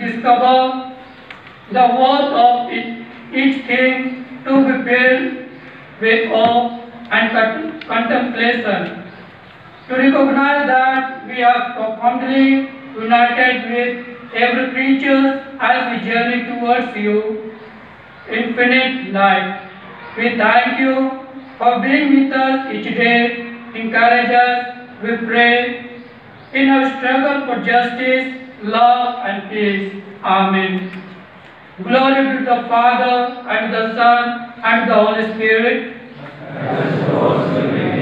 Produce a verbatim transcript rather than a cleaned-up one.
discover the worth of each, each thing, to be filled with awe and cont- contemplation, to recognize that we are profoundly united with every creature as we journey towards you, infinite life. We thank you for being with us each day. Encourage us, we pray, in our struggle for justice, love and peace. Amen. Glory be to the Father, and the Son, and the Holy Spirit. As it was in the